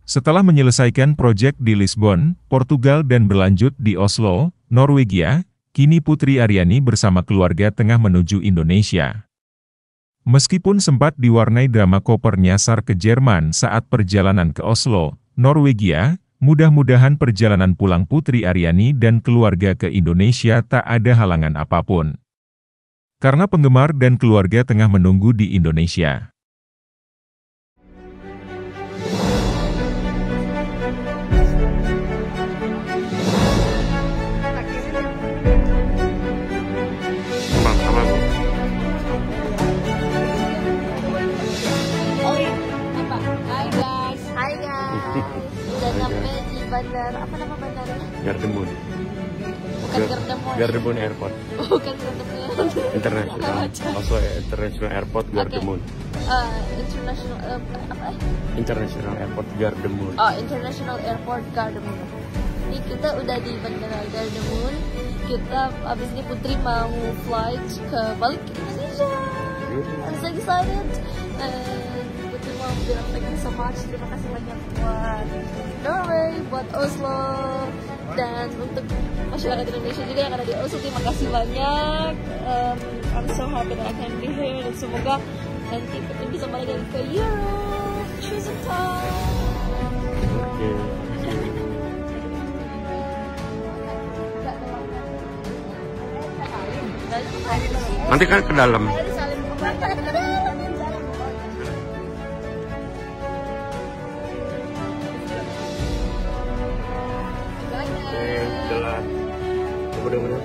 Setelah menyelesaikan proyek di Lisbon, Portugal dan berlanjut di Oslo, Norwegia, kini Putri Aryani bersama keluarga tengah menuju Indonesia. Meskipun sempat diwarnai drama koper nyasar ke Jerman saat perjalanan ke Oslo, Norwegia, mudah-mudahan perjalanan pulang Putri Aryani dan keluarga ke Indonesia tak ada halangan apapun. Karena penggemar dan keluarga tengah menunggu di Indonesia. Udah sampai di bandara, apa nama bandaranya? Gardermoen. Bukan Gardermoen. Gardermoen Airport. Bukan Gardermoen. International. Oslo International Airport Gardermoen. International Airport Gardermoen. Oh, International Airport Gardermoen. Ini kita udah di bandara Gardermoen. Kita abis ini Putri mau flight balik ke Indonesia. I'm so excited. Putri mau bilang thank you so much. Terima kasih banyak buat Norway, buat Oslo, dan untuk masyarakat Indonesia juga yang ada di Oslo. Terima kasih banyak. I'm so happy that I can be here. Dan semoga nanti Putri bisa balik lagi ke Europe. Choose a time. Nanti kan ke dalam. Udah lah.